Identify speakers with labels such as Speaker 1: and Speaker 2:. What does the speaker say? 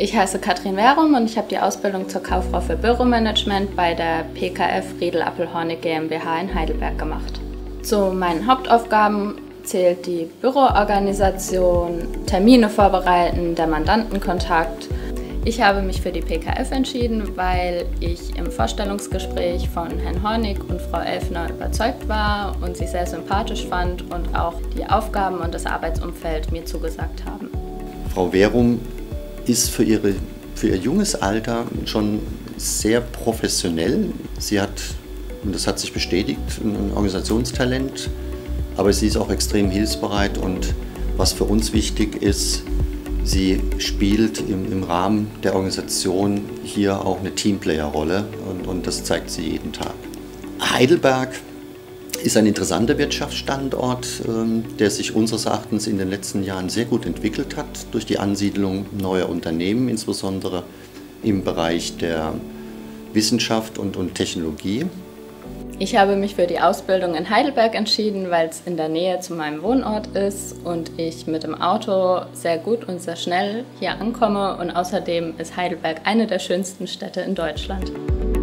Speaker 1: Ich heiße Katrin Werum und ich habe die Ausbildung zur Kauffrau für Büromanagement bei der PKF Riedel Appelhornig GmbH in Heidelberg gemacht. Zu meinen Hauptaufgaben zählt die Büroorganisation, Termine vorbereiten, der Mandantenkontakt. Ich habe mich für die PKF entschieden, weil ich im Vorstellungsgespräch von Herrn Hornig und Frau Elfner überzeugt war und sie sehr sympathisch fand und auch die Aufgaben und das Arbeitsumfeld mir zugesagt haben.
Speaker 2: Frau Werum ist für ihr junges Alter schon sehr professionell. Sie hat, und das hat sich bestätigt, ein Organisationstalent, aber sie ist auch extrem hilfsbereit und was für uns wichtig ist, sie spielt im Rahmen der Organisation hier auch eine Teamplayer-Rolle und das zeigt sie jeden Tag. Heidelberg ist ein interessanter Wirtschaftsstandort, der sich unseres Erachtens in den letzten Jahren sehr gut entwickelt hat durch die Ansiedlung neuer Unternehmen, insbesondere im Bereich der Wissenschaft und Technologie.
Speaker 1: Ich habe mich für die Ausbildung in Heidelberg entschieden, weil es in der Nähe zu meinem Wohnort ist und ich mit dem Auto sehr gut und sehr schnell hier ankomme und außerdem ist Heidelberg eine der schönsten Städte in Deutschland.